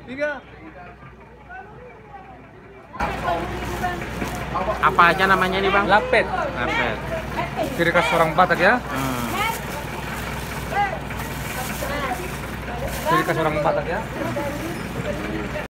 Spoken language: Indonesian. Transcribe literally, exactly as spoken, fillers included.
Tiga. Apa aja namanya nih bang? Lapet. Lapet. Ciri khas orang Batak ya. Hmm. Ciri khas orang Batak ya.